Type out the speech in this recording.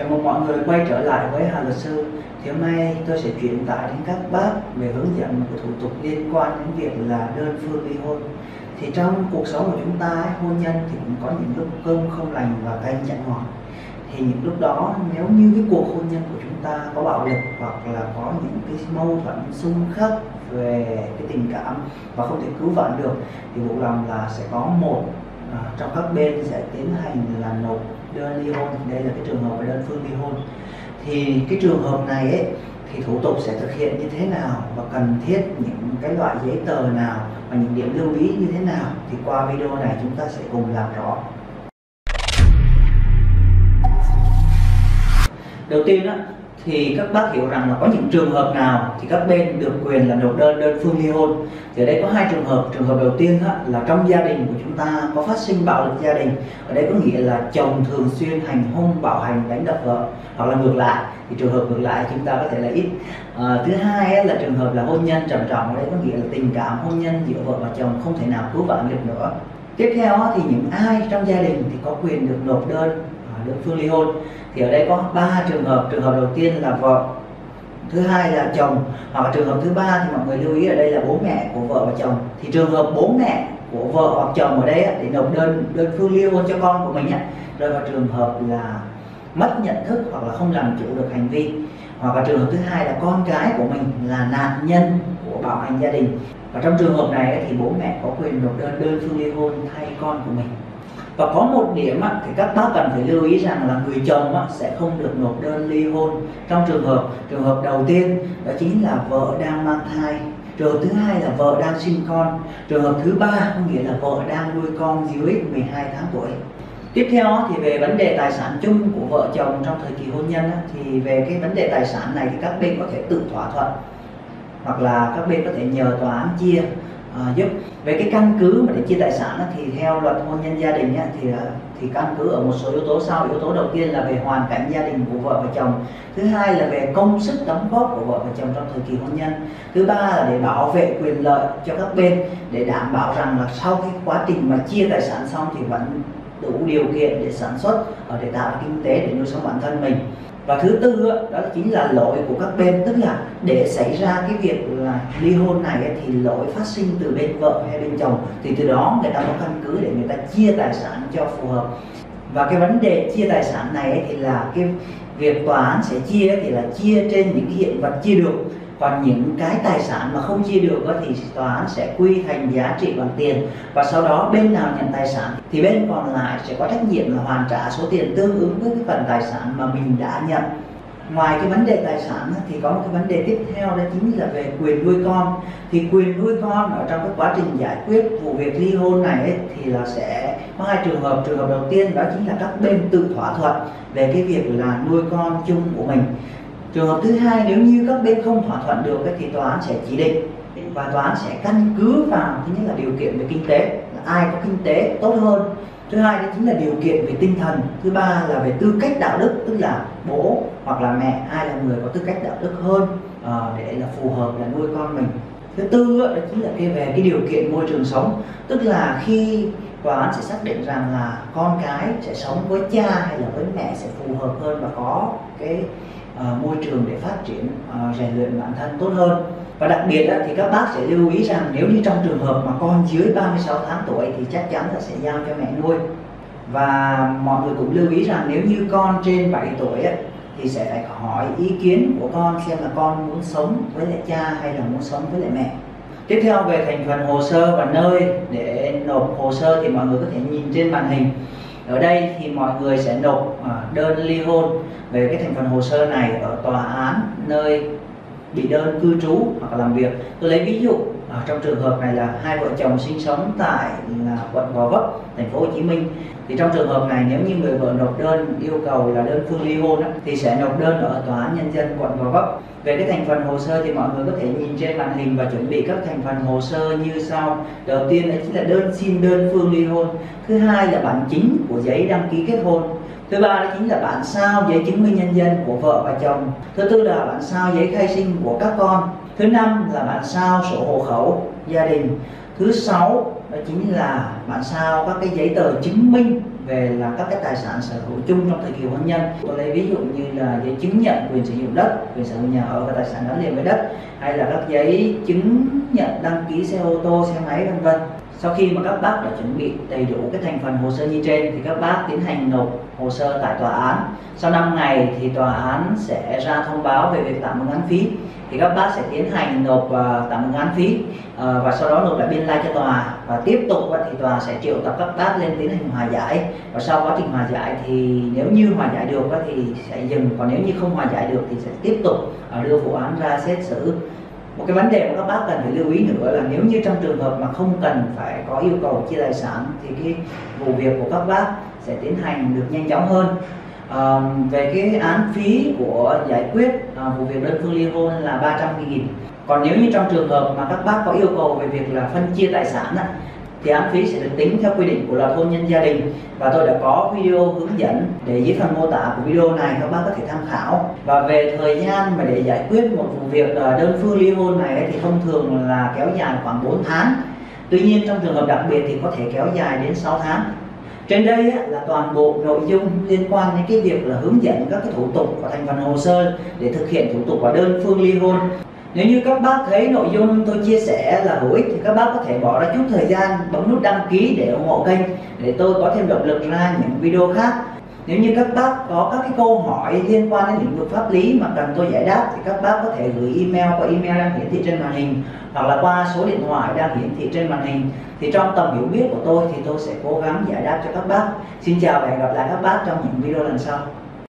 Chào mừng mọi người quay trở lại với Hà Luật Sư. Thì hôm nay tôi sẽ truyền tải đến các bác về hướng dẫn một thủ tục liên quan đến việc là đơn phương ly hôn. Thì trong cuộc sống của chúng ta, hôn nhân thì cũng có những lúc cơm không lành và canh chẳng ngọt. Thì những lúc đó nếu như cái cuộc hôn nhân của chúng ta có bạo lực hoặc là có những cái mâu thuẫn xung khắc về cái tình cảm và không thể cứu vãn được, thì buộc lòng là sẽ có một trong các bên sẽ tiến hành là nộp đơn ly hôn. Đây là cái trường hợp về đơn phương ly hôn. Thì cái trường hợp này ấy, thì thủ tục sẽ thực hiện như thế nào và cần thiết những cái loại giấy tờ nào và những điểm lưu ý như thế nào, thì qua video này chúng ta sẽ cùng làm rõ. Đầu tiên á, thì các bác hiểu rằng là có những trường hợp nào thì các bên được quyền là nộp đơn phương ly hôn. Thì ở đây có hai trường hợp. Trường hợp đầu tiên á, là trong gia đình của chúng ta có phát sinh bạo lực gia đình. Ở đây có nghĩa là chồng thường xuyên hành hung, bạo hành, đánh đập vợ, hoặc là ngược lại. Thì trường hợp ngược lại chúng ta có thể là ít. Thứ hai á, là trường hợp là hôn nhân trầm trọng. Ở đây có nghĩa là tình cảm hôn nhân giữa vợ và chồng không thể nào cứu vãn được nữa. Tiếp theo á, thì những ai trong gia đình thì có quyền được nộp đơn phương ly hôn. Thì ở đây có 3 trường hợp. Trường hợp đầu tiên là vợ, thứ hai là chồng, hoặc là trường hợp thứ ba thì mọi người lưu ý ở đây là bố mẹ của vợ và chồng. Thì trường hợp bố mẹ của vợ hoặc chồng ở đây để nộp đơn phương ly hôn cho con của mình rơi vào trường hợp là mất nhận thức hoặc là không làm chủ được hành vi, hoặc là trường hợp thứ hai là con cái của mình là nạn nhân của bạo hành gia đình. Và trong trường hợp này thì bố mẹ có quyền nộp đơn phương ly hôn thay con của mình. Và có một điểm thì các bác cần phải lưu ý rằng là người chồng sẽ không được nộp đơn ly hôn trong trường hợp đầu tiên, đó chính là vợ đang mang thai. Trường hợp thứ hai là vợ đang sinh con. Trường hợp thứ ba có nghĩa là vợ đang nuôi con dưới 12 tháng tuổi. Tiếp theo thì về vấn đề tài sản chung của vợ chồng trong thời kỳ hôn nhân thì về cái vấn đề tài sản này thì các bên có thể tự thỏa thuận, hoặc là các bên có thể nhờ tòa án chia giúp. Về cái căn cứ mà để chia tài sản thì theo luật hôn nhân gia đình thì căn cứ ở một số yếu tố sau. Yếu tố đầu tiên là về hoàn cảnh gia đình của vợ và chồng. Thứ hai là về công sức đóng góp của vợ và chồng trong thời kỳ hôn nhân. Thứ ba là để bảo vệ quyền lợi cho các bên, để đảm bảo rằng là sau cái quá trình mà chia tài sản xong thì vẫn đủ điều kiện để sản xuất, để tạo kinh tế để nuôi sống bản thân mình. Và thứ tư đó chính là lỗi của các bên, tức là để xảy ra cái việc là ly hôn này thì lỗi phát sinh từ bên vợ hay bên chồng, thì từ đó người ta có căn cứ để người ta chia tài sản cho phù hợp. Và cái vấn đề chia tài sản này thì là cái việc tòa án sẽ chia thì là chia trên những cái hiện vật chia được, còn những cái tài sản mà không chia được thì tòa án sẽ quy thành giá trị bằng tiền, và sau đó bên nào nhận tài sản thì bên còn lại sẽ có trách nhiệm là hoàn trả số tiền tương ứng với cái phần tài sản mà mình đã nhận. Ngoài cái vấn đề tài sản thì có một cái vấn đề tiếp theo, đó chính là về quyền nuôi con. Thì quyền nuôi con ở trong cái quá trình giải quyết vụ việc ly hôn này thì là sẽ có hai trường hợp. Trường hợp đầu tiên đó chính là các bên tự thỏa thuận về cái việc là nuôi con chung của mình. Trường hợp thứ hai, nếu như các bên không thỏa thuận được thì tòa án sẽ chỉ định, và tòa án sẽ căn cứ vào thứ nhất là điều kiện về kinh tế, là ai có kinh tế tốt hơn. Thứ hai đó chính là điều kiện về tinh thần. Thứ ba là về tư cách đạo đức, tức là bố hoặc là mẹ, ai là người có tư cách đạo đức hơn để là phù hợp là nuôi con mình. Thứ tư đó chính là về cái điều kiện môi trường sống, tức là khi tòa án sẽ xác định rằng là con cái sẽ sống với cha hay là với mẹ sẽ phù hợp hơn và có cái môi trường để phát triển rèn luyện bản thân tốt hơn. Và đặc biệt thì các bác sẽ lưu ý rằng nếu như trong trường hợp mà con dưới 36 tháng tuổi thì chắc chắn là sẽ giao cho mẹ nuôi. Và mọi người cũng lưu ý rằng nếu như con trên 7 tuổi thì sẽ phải hỏi ý kiến của con xem là con muốn sống với lại cha hay là muốn sống với lại mẹ. Tiếp theo về thành phần hồ sơ và nơi để nộp hồ sơ thì mọi người có thể nhìn trên màn hình. Ở đây thì mọi người sẽ nộp đơn ly hôn về cái thành phần hồ sơ này ở tòa án nơi bị đơn cư trú hoặc làm việc. Tôi lấy ví dụ trong trường hợp này là hai vợ chồng sinh sống tại quận Gò Vấp, thành phố Hồ Chí Minh. Thì trong trường hợp này nếu như người vợ nộp đơn yêu cầu là đơn phương ly hôn thì sẽ nộp đơn ở tòa án nhân dân quận Gò Vấp. Về cái thành phần hồ sơ thì mọi người có thể nhìn trên màn hình và chuẩn bị các thành phần hồ sơ như sau. Đầu tiên đấy chính là đơn xin đơn phương ly hôn. Thứ hai là bản chính của giấy đăng ký kết hôn. Thứ ba đó chính là bản sao giấy chứng minh nhân dân của vợ và chồng. Thứ tư là bản sao giấy khai sinh của các con. Thứ năm là bản sao sổ hộ khẩu gia đình. Thứ sáu đó chính là bản sao các cái giấy tờ chứng minh về là các cái tài sản sở hữu chung trong thời kỳ hôn nhân. Tôi lấy ví dụ như là giấy chứng nhận quyền sử dụng đất, quyền sở hữu nhà ở và tài sản gắn liền với đất, hay là các giấy chứng nhận đăng ký xe ô tô, xe máy vân vân. Sau khi mà các bác đã chuẩn bị đầy đủ cái thành phần hồ sơ như trên thì các bác tiến hành nộp hồ sơ tại tòa án. Sau 5 ngày thì tòa án sẽ ra thông báo về việc tạm ứng án phí. Thì các bác sẽ tiến hành nộp tạm ứng án phí và sau đó nộp lại biên lai cho tòa, và tiếp tục thì tòa sẽ triệu tập các bác lên tiến hành hòa giải. Và sau quá trình hòa giải thì nếu như hòa giải được thì sẽ dừng, còn nếu như không hòa giải được thì sẽ tiếp tục đưa vụ án ra xét xử. Một cái vấn đề mà các bác cần phải lưu ý nữa là nếu như trong trường hợp mà không cần phải có yêu cầu chia tài sản thì cái vụ việc của các bác sẽ tiến hành được nhanh chóng hơn. Về cái án phí của giải quyết vụ việc đơn phương ly hôn là 310.000. Còn nếu như trong trường hợp mà các bác có yêu cầu về việc là phân chia tài sản thì án phí sẽ được tính theo quy định của luật hôn nhân gia đình, và tôi đã có video hướng dẫn để dưới phần mô tả của video này, các bác có thể tham khảo. Và về thời gian mà để giải quyết một vụ việc đơn phương ly hôn này thì thông thường là kéo dài khoảng 4 tháng. Tuy nhiên trong trường hợp đặc biệt thì có thể kéo dài đến 6 tháng. Trên đây là toàn bộ nội dung liên quan đến cái việc là hướng dẫn các cái thủ tục và thành phần hồ sơ để thực hiện thủ tục và đơn phương ly hôn. Nếu như các bác thấy nội dung tôi chia sẻ là hữu ích thì các bác có thể bỏ ra chút thời gian bấm nút đăng ký để ủng hộ kênh, để tôi có thêm động lực ra những video khác. Nếu như các bác có các cái câu hỏi liên quan đến lĩnh vực pháp lý mà cần tôi giải đáp thì các bác có thể gửi email qua email đang hiển thị trên màn hình, hoặc là qua số điện thoại đang hiển thị trên màn hình. Thì trong tầm hiểu biết của tôi thì tôi sẽ cố gắng giải đáp cho các bác. Xin chào và hẹn gặp lại các bác trong những video lần sau.